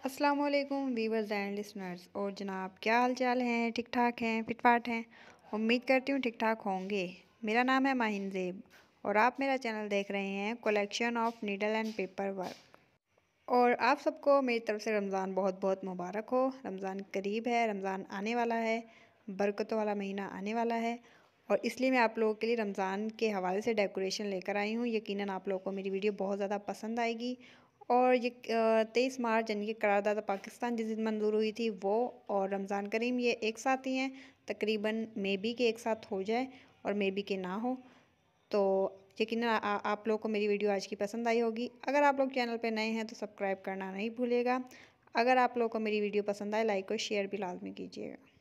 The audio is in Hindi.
अस्सलाम वालेकुम वीवर्स एंड लिसनर्स। और जनाब क्या हाल चाल हैं? ठीक ठाक हैं? फिटफाट हैं? उम्मीद करती हूँ ठीक ठाक होंगे। मेरा नाम है माहिन ज़ेब और आप मेरा चैनल देख रहे हैं collection of needle and paper work. और आप सबको मेरी तरफ से रमज़ान बहुत बहुत मुबारक हो। रमज़ान करीब है, रमज़ान आने वाला है, बरकतों वाला महीना आने वाला है और इसलिए मैं आप लोगों के लिए रमज़ान के हवाले से डेकोरेशन लेकर आई हूँ। यकीनन आप लोगों को मेरी वीडियो बहुत ज़्यादा पसंद आएगी। और ये 23 मार्च यानी कि करारदाद पाकिस्तान जिस दिन मंजूर हुई थी वो और रमज़ान करीम ये एक साथ ही हैं। तकरीबन मे बी के एक साथ हो जाए और मे बी के ना हो। तो यकीनन आप लोगों को मेरी वीडियो आज की पसंद आई होगी। अगर आप लोग चैनल पे नए हैं तो सब्सक्राइब करना नहीं भूलिएगा। अगर आप लोगों को मेरी वीडियो पसंद आए लाइक और शेयर भी लाजमी कीजिएगा।